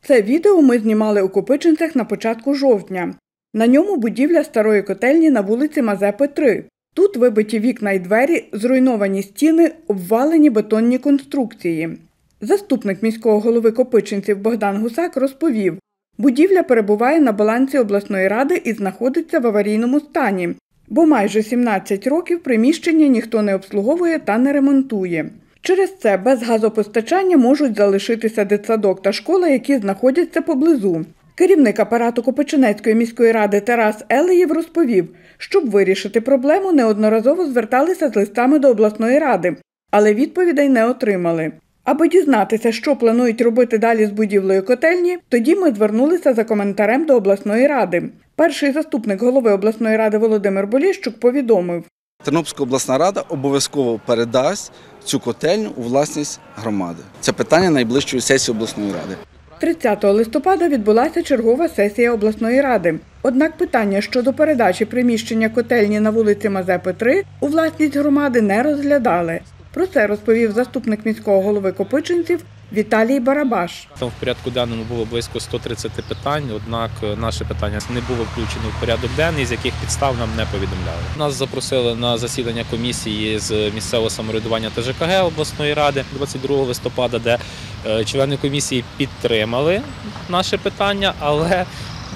Це відео ми знімали у Копичинцях на початку жовтня. На ньому будівля старої котельні на вулиці Мазепи, 3. Тут вибиті вікна й двері, зруйновані стіни, обвалені бетонні конструкції. Заступник міського голови Копичинців Богдан Гусак розповів, будівля перебуває на балансі обласної ради і знаходиться в аварійному стані, бо майже 17 років приміщення ніхто не обслуговує та не ремонтує. Через це без газопостачання можуть залишитися дитсадок та школа, які знаходяться поблизу. Керівник апарату Копичинецької міської ради Тарас Елеєв розповів, щоб вирішити проблему, неодноразово зверталися з листами до обласної ради, але відповідей не отримали. Аби дізнатися, що планують робити далі з будівлею котельні, тоді ми звернулися за коментарем до обласної ради. Перший заступник голови обласної ради Володимир Боліщук повідомив. Тернопільська обласна рада обов'язково передасть цю котельню у власність громади. Це питання найближчої сесії обласної ради. 30 листопада відбулася чергова сесія обласної ради. Однак питання щодо передачі приміщення котельні на вулиці Мазепи, 3 у власність громади не розглядали. Про це розповів заступник міського голови Копичинців Віталій Барабаш. Там в порядку денному було близько 130 питань, однак наше питання не було включено в порядок денний, з яких підстав нам не повідомляли. Нас запросили на засідання комісії з місцевого самоврядування та ЖКГ обласної ради 22 листопада, де члени комісії підтримали наше питання, але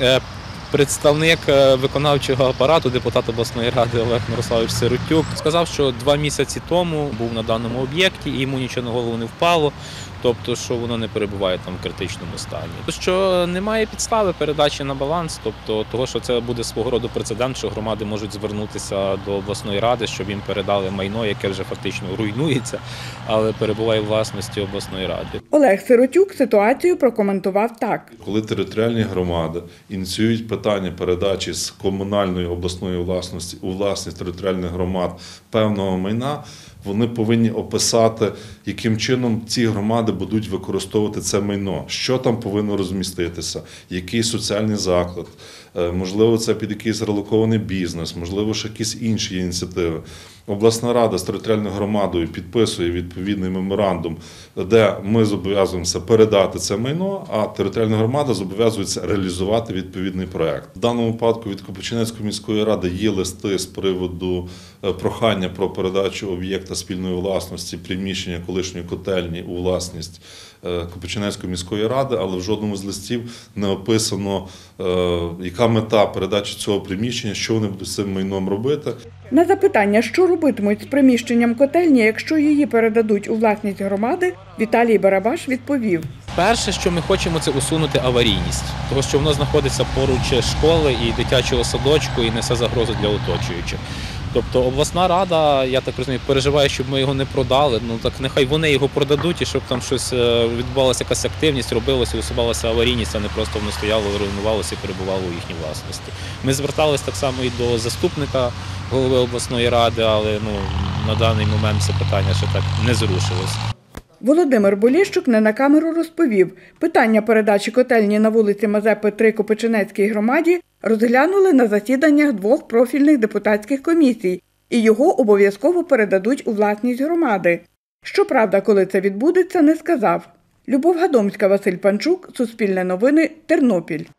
представник виконавчого апарату, депутат обласної ради Олег Мирославович Сиротюк, сказав, що 2 місяці тому був на даному об'єкті і йому нічого на голову не впало, тобто, що воно не перебуває там в критичному стані. Що немає підстави передачі на баланс, тобто того, що це буде свого роду прецедент, що громади можуть звернутися до обласної ради, щоб їм передали майно, яке вже фактично руйнується, але перебуває в власності обласної ради. Олег Сиротюк ситуацію прокоментував так. Коли територіальні громади ініціюють питання передачі з комунальної обласної власності у власність територіальних громад певного майна, вони повинні описати, яким чином ці громади будуть використовувати це майно, що там повинно розміститися, який соціальний заклад, можливо, це під якийсь релокований бізнес, можливо, ще якісь інші ініціативи. Обласна рада з територіальною громадою підписує відповідний меморандум, де ми зобов'язуємося передати це майно, а територіальна громада зобов'язується реалізувати відповідний проєкт. В даному випадку від Копичинецької міської ради є листи з приводу прохання про передачу об'єкта спільної власності, приміщення колишньої котельні у власність Копичинецької міської ради, але в жодному з листів не описано, яка мета передачі цього приміщення, що вони будуть з цим майном робити. На запитання, що робитимуть з приміщенням котельні, якщо її передадуть у власність громади, Віталій Барабаш відповів. Перше, що ми хочемо, це усунути аварійність, тому що воно знаходиться поруч школи і дитячого садочку і несе загрозу для оточуючих. Тобто обласна рада, я так розумію, переживає, щоб ми його не продали, так нехай вони його продадуть і щоб там щось відбувалася, якась активність, робилося, усувалася аварійність, а не просто воно стояло, руйнувалося і перебувало у їхній власності. Ми зверталися так само і до заступника голови обласної ради, але на даний момент це питання ще так не зрушилось. Володимир Боліщук не на камеру розповів, питання передачі котельні на вулиці Мазепи, 3 Копичинецькій громаді розглянули на засіданнях 2 профільних депутатських комісій і його обов'язково передадуть у власність громади. Щоправда, коли це відбудеться, не сказав. Любов Гадомська, Василь Панчук, Суспільне новини, Тернопіль.